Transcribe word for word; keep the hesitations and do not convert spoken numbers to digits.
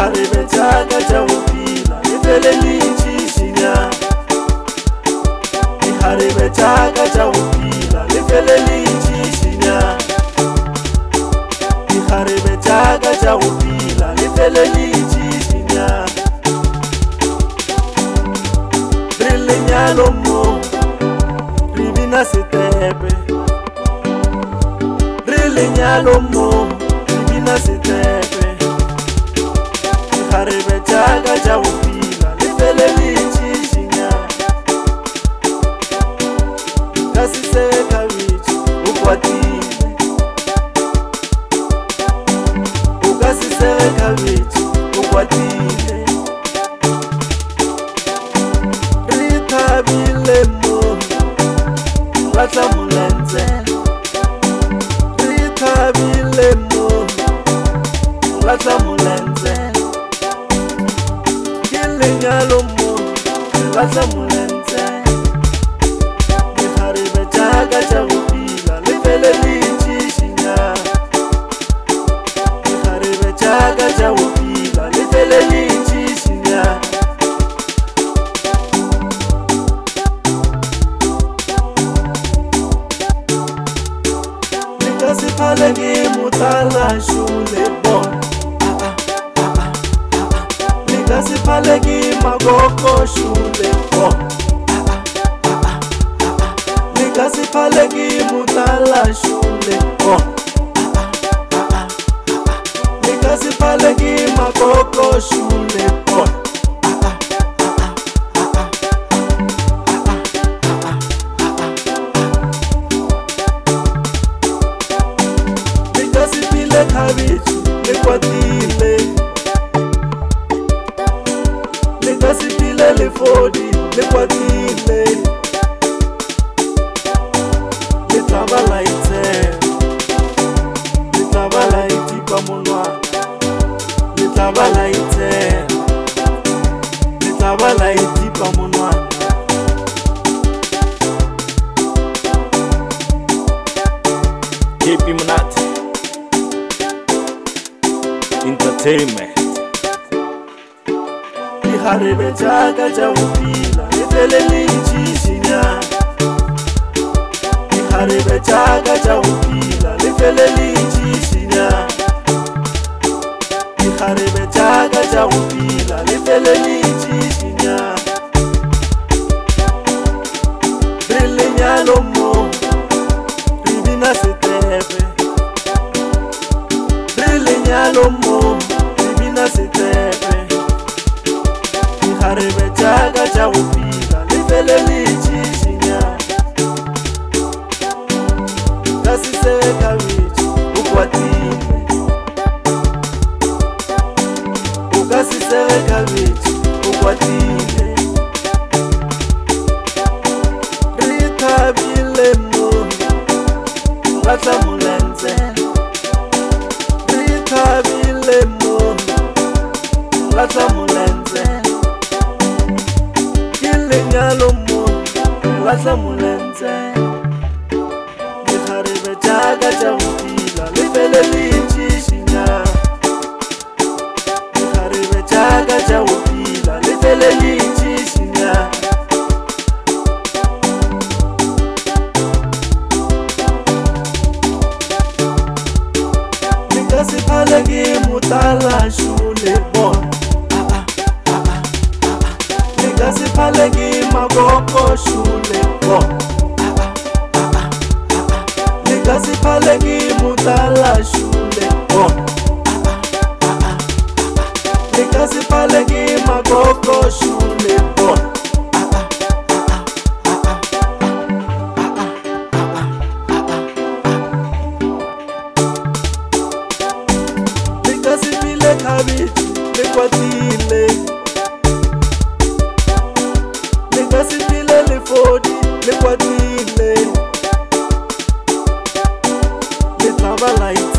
Dikharebe tšaka tša go pila le feleletšišinya. Dikharebe tšaka tša go pila le feleletšišinya. Dikharebe tšaka tša go pila le feleletšišinya. Re lenyalo mo re bina setepe. Re lenyalo mo re bina setepe. Dikharebe tšaka tša go pila le feleletšišinya. Ka se se khabetše o kwatile. O ka se se khabetše o kwatile. Re thabile mo latla molentse. Re thabile mo latla molentse. Ke lenyalo mo latla molentse. Dikharebe tšaka tša go pila le feleletšišinya. Dikharebe tšaka tša go pila le feleletšišinya. Le ka se phale ke motlalašo le bona. Le ka se phale ke makokošo le bona. Le ka se phale ke motlalašo le bona. Le ka se phale ke makokošo le bona. Le ka se phile khabetše le kwatile. Le ka se phile lefodi le kwatile. Le tlaba la itsela, le tlaba la itipa monwana. Le tlaba la itsela, le tlaba la itipa monwana. K P Monate Entertainment. Dikharebe tšaka tša go pila le feleletšišinya. Dikharebe tšaka tša go pila le feleletšišinya. Dikharebe tšaka tša go pila le feleletšišinya. Re lenyalo mo re bina setepe. Re lenyalo mo re bina setepe. Dikharebe tšaka tša go pila le feleletšišinya. Ka se se khabetše o kwatile. O ka se se khabetše o kwatile. Re thabile mo latla molentse. Re thabile mo latla molentse. Ke lenyalo mo latla molentse. Dikharebe tšaka tša go pila le feleletšišinya. Dikharebe tšaka tša go pila le feleletšišinya. Le ka se phale ke motlalašo le bona. Le ka se phale ke makokošo le bona. Le ka se phale ke motlalašo le bona. Le ka se phale ke makokošo le bona. Le ka se phile khabetše le kwatile. Le ka se phile lefodi le kwatile. Le tlaba la